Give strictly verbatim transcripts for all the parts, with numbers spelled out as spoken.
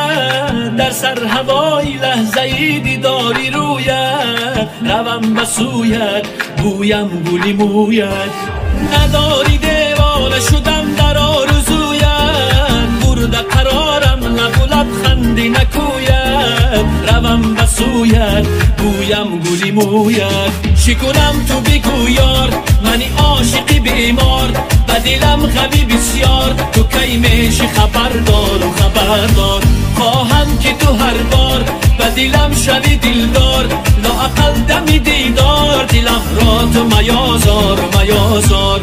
مویت، در سر هوای لحظه ای دیداری رویت، روم به سویت گویم گلی مویت. نداری دیوانه شدم در آرزویت، برده قرارم لب و لبخندی نکویت، روم به سویت گویم گلی مویت. شکنم تو بگو یار منی عاشقی بیمار، به دلم غمی بسیار تو کی میشی خبردار و خبردار. خواهم که تو هر بار به دلم شوی دلدار، لااقل دمی دیدار دلم را تو میازار میازار.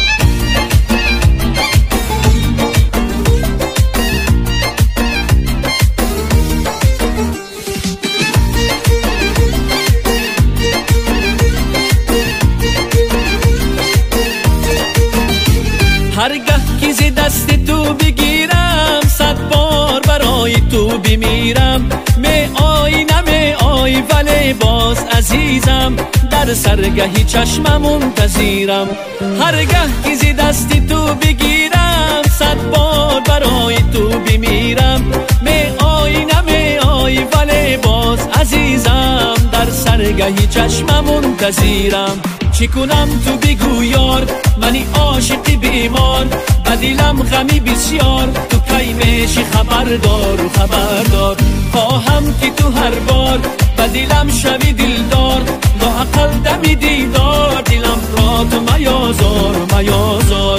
هرگه که ز دست تو بگیرم صد بار برای تو بمیرم. می آی نمی آی ولی باز عزیزم، در سرگهی چشمم منتظرم. هرگه که ز دست تو بگیرم صد بار برای تو بمیرم. می آی نمی آی ولی باز عزیزم، در سرگهی چشمم منتظرم. چی کنم تو بگو یار منی عاشقی بیمار، به دلم غمی بسیار تو کی میشی خبردار و خبردار. خواهم که تو هر بار به دلم شوی دلدار، لااقل دمی دیدار دلم را تو میازار میازار.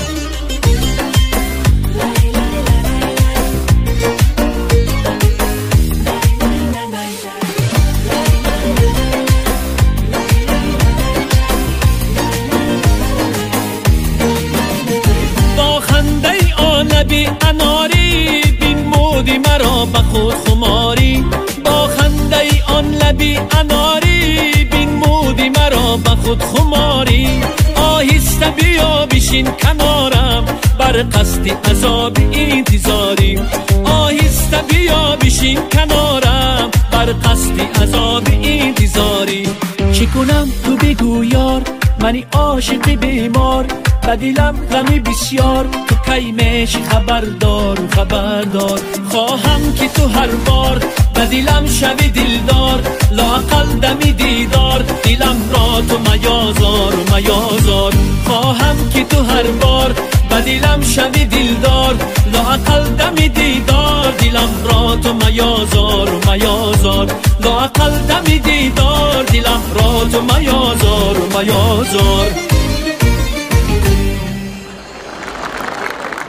لبی اناری بین مودی مرا به خود خماری، با خنده آن لبی اناری بین مودی مرا به خود خماری. آهسته بیا بشین کنارم بر قصد عذاب انتظاری، آهسته بیا بشین کنارم بر قصد عذاب انتظاری. چی کنم تو بگو یار منی عاشقی بیمار، به دلم غمی بسیار تو کی میشی خبردار و خبردار. خواهم که تو هر بار به دلم شوی دلدار، لااقل دمی دیدار دلم را تو میازار و میازار. خواهم که تو هر بار به دلم شوی دلدار، لااقل دمی دیدار دلم را تو میازار و میازار. لااقل دمی دیدار دلم را تو میازار و میازار.